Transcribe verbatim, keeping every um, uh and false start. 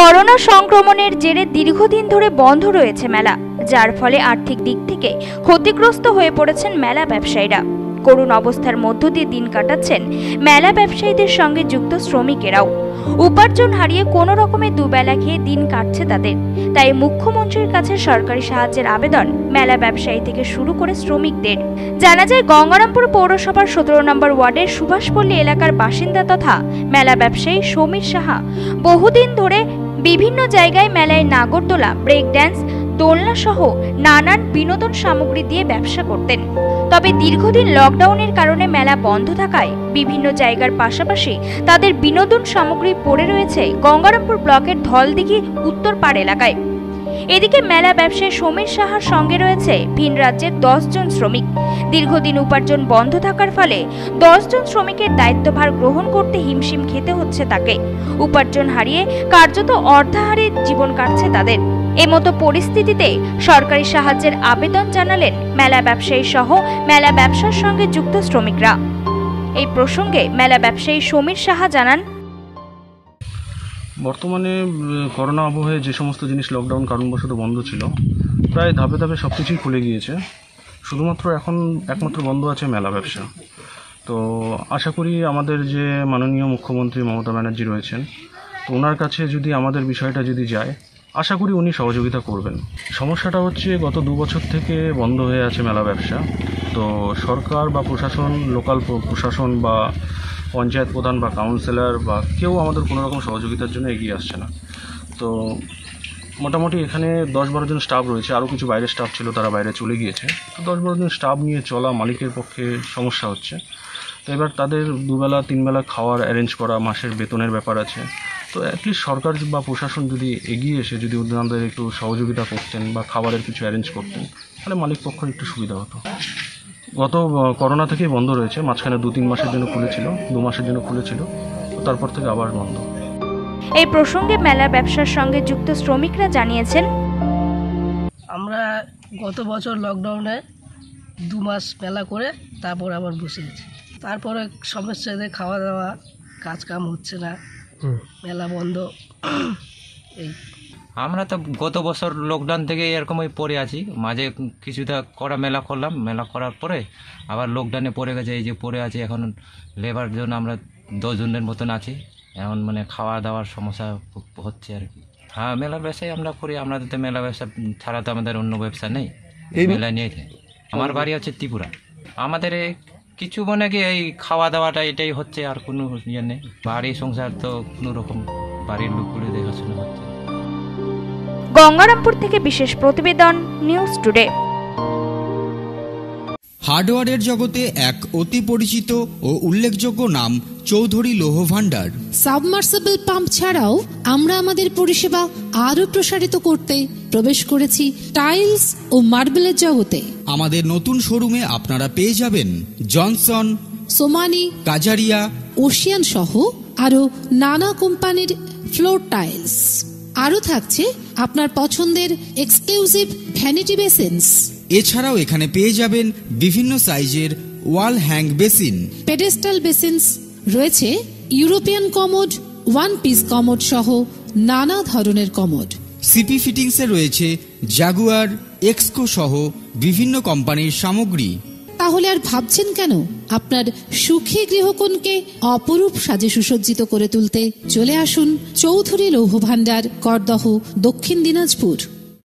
Corona সংক্রমণের জেরে দীর্ঘদিন ধরে বন্ধ রয়েছে মেলা, যার ফলে আর্থিক দিক থেকে ক্ষতিগ্রস্ত হয়ে পড়েছেন মেলা ব্যবসায়ীরা। করুণ অবস্থার মধ্য দিয়ে দিন কাটাচ্ছেন মেলা ব্যবসায়ীদের সঙ্গে যুক্ত শ্রমিকেরাও। উপার্জন হারিয়ে কোনো রকমে দুবেলা খেয়ে দিন কাটছে তাদের। তাই মুখ্যমন্ত্রীর কাছে সরকারি সাহায্যের আবেদন মেলা ব্যবসায়ী থেকে শুরু করে শ্রমিকদের। জানা যায়, গঙ্গারামপুর পৌরসভার সতেরো নম্বর ওয়ার্ডের সুভাষপল্লী এলাকার বাসিন্দা তথা মেলা ব্যবসায়ী সমীর সাহা বহুদিন ধরে বিভিন্ন জায়গায় মেলায় নাগরদোলা, ব্রেক ড্যান্স, দোলনা সহ নানান বিনোদন সামগ্রী দিয়ে ব্যবসা করতেন। তবে দীর্ঘদিন লকডাউনের কারণে মেলা বন্ধ থাকায় বিভিন্ন জায়গার পাশাপাশি তাদের বিনোদন সামগ্রী পড়ে রয়েছে গঙ্গারামপুর ব্লকের ধলদিঘি উত্তরপাড় এলাকায়। এদিকে মেলা ব্যবসায়ী সমীর সাহার সঙ্গে রয়েছে ভিন রাজ্যের দশ জন শ্রমিক। দীর্ঘদিন উপার্জন বন্ধ থাকার ফলে দশ জন শ্রমিকের দায়িত্বভার গ্রহণ করতে হিমশিম খেতে হচ্ছে তাকে। উপার্জন হারিয়ে কার্যত অর্ধাহারে জীবন কাটছে তাদের। এমতো পরিস্থিতিতে সরকারি সাহায্যের আবেদন জানালেন মেলা ব্যবসায়ী সহ মেলা ব্যবসার সঙ্গে যুক্ত শ্রমিকরা। এই প্রসঙ্গে মেলা ব্যবসায়ী সমীর সাহা জানান, বর্তমানে করোনা আবহে যে সমস্ত জিনিস লকডাউন কারণবশত বন্ধ ছিল, প্রায় ধাপে ধাপে সব কিছুই খুলে গিয়েছে। শুধুমাত্র এখন একমাত্র বন্ধ আছে মেলা ব্যবসা। তো আশা করি আমাদের যে মাননীয় মুখ্যমন্ত্রী মমতা ব্যানার্জি রয়েছেন, তো ওনার কাছে যদি আমাদের বিষয়টা যদি যায়, আশা করি উনি সহযোগিতা করবেন। সমস্যাটা হচ্ছে গত দু বছর থেকে বন্ধ হয়ে আছে মেলা ব্যবসা। তো সরকার বা প্রশাসন, লোকাল প্রশাসন বা পঞ্চায়েত প্রধান বা কাউন্সিলর বা কেউ আমাদের কোনো রকম সহযোগিতার জন্য এগিয়ে আসছে না। তো মোটামুটি এখানে দশ বারো জন স্টাফ রয়েছে, আরও কিছু বাইরের স্টাফ ছিল, তারা বাইরে চলে গিয়েছে। তো দশ বারো জন স্টাফ নিয়ে চলা মালিকের পক্ষে সমস্যা হচ্ছে। তো এবার তাদের দুবেলা তিনবেলা খাওয়ার অ্যারেঞ্জ করা, মাসের বেতনের ব্যাপার আছে। তো অ্যাটলিস্ট সরকার বা প্রশাসন যদি এগিয়ে এসে যদি ওনাদের একটু সহযোগিতা করতেন বা খাবারের কিছু অ্যারেঞ্জ করতেন, তাহলে মালিক পক্ষের একটু সুবিধা হতো। গত করোনা থেকেই বন্ধ রয়েছে, মাঝখানে দু তিন মাসের জন্য খুলেছিল, দু মাসের জন্য খুলেছিল, তারপর থেকে আবার বন্ধ। এই প্রসঙ্গে মেলা ব্যবসার সঙ্গে যুক্ত শ্রমিকরা জানিয়েছেন, আমরা গত বছর লকডাউনে দু মাস মেলা করে তারপর আবার বসে আছি। তারপরে সমস্যা, খাওয়া দাওয়া, কাজ কাম হচ্ছে না, মেলা বন্ধ। এই আমরা তো গত বছর লকডাউন থেকে এরকমই পড়ে আছি। মাঝে কিছুটা করা মেলা করলাম, মেলা করার পরে আবার লকডাউনে পড়ে গেছে। এই যে পড়ে আছে এখন লেবার জন্য আমরা দশ জনের মতন আছি। এখন মানে খাওয়া দাওয়ার সমস্যা হচ্ছে আর কি। হ্যাঁ, মেলা ব্যবসায় আমরা করি। আমাদের তো মেলা ব্যবসা ছাড়া তো আমাদের অন্য ব্যবসা নেই। মেলা নিয়ে আমার বাড়ি হচ্ছে ত্রিপুরা। আমাদের কিছু মনে কি এই খাওয়া দাওয়াটা এটাই হচ্ছে, আর কোনো ইয়ে নেই। বাড়ি সংসার তো কোনো রকম বাড়ির লোকগুলো দেখাশোনা হচ্ছে। গঙ্গারামপুর থেকে বিশেষ প্রতিবেদন, নিউজ টুডে। হার্ডওয়্যারের জগতে এক অতি পরিচিত ও উল্লেখযোগ্য নাম চৌধুরী লৌহ ভান্ডার। সাবমার্সিবল পাম্প ছাড়াও আমরা আমাদের পরিষেবা আরো প্রসারিত করতে প্রবেশ করেছি টাইলস ও মার্বেলের জগতে। আমাদের নতুন শোরুমে আপনারা পেয়ে যাবেন জনসন, সোমানি, কাজারিয়া, ওশিয়ান সহ আরো নানা কোম্পানির ফ্লোর টাইলস। আরও থাকছে আপনার পছন্দের এক্সক্লুসিভ ভ্যানিটি বেসিনস। এছাড়াও এখানে পেয়ে যাবেন বিভিন্ন সাইজের wall hang basin, pedestal basins, রয়েছে European commode, one piece commode সহ নানা ধরনের কমোড। সিপি ফিটিংসে রয়েছে জাগুয়ার, এক্সকো সহ বিভিন্ন কোম্পানির সামগ্রী। তাহলে আর ভাবছেন কেন? আপনার সুখী গৃহকোণকে অপরূপ সাজে সুসজ্জিত করে তুলতে চলে আসুন চৌধুরী লৌহ ভান্ডার, করদহ, দক্ষিণ দিনাজপুর।